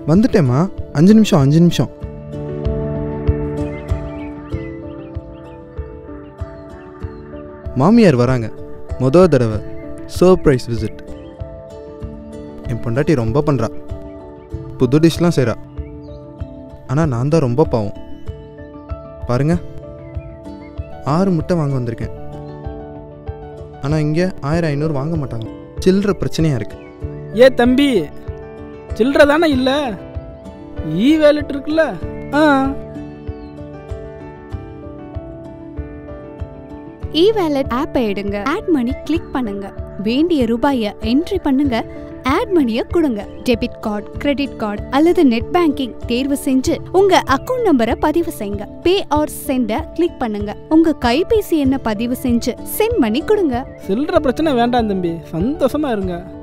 வந்துட்டேம்மா. 5 நிமிஷம் 5 நிமிஷம். மாமியார் வராங்க. மொதல் தடவை சர்ப்ரைஸ் விசிட். என் பொண்டாட்டி ரொம்ப பண்ணுறா. புது டிஷ்லாம் செய்கிறா. ஆனால் நான் தான் ரொம்ப பாவம். பாருங்க, 6 முட்டை வாங்க வந்திருக்கேன். ஆனால் இங்கே 1500 வாங்க மாட்டாங்க. சில்லற பிரச்சனையாக இருக்கு. ஏ தம்பி, சில்லற தானே இல்லை, வேலட் இருக்குல்ல. வேலட் ஆப்பை எடுங்க, ஆட் மணி கிளிக் பண்ணுங்க, வேண்டிய ரூபாயை என்ட்ரி பண்ணுங்க, ஆட் மணியை கொடுங்க. டெபிட் கார்டு, கிரெடிட் கார்டு அல்லது நெட் பேங்கிங் தேர்வு செஞ்சு உங்க அக்கவுண்ட் நம்பரை பதிவு செய்யுங்க. பே ஆர் சென்ட கிளிக் பண்ணுங்க. உங்க கைபேசி எண்ணை பதிவு செஞ்சு சென்ட் மணி கொடுங்க. சில்லற பிரச்சனை வேண்டாம் தம்பி, சந்தோஷமா இருங்க.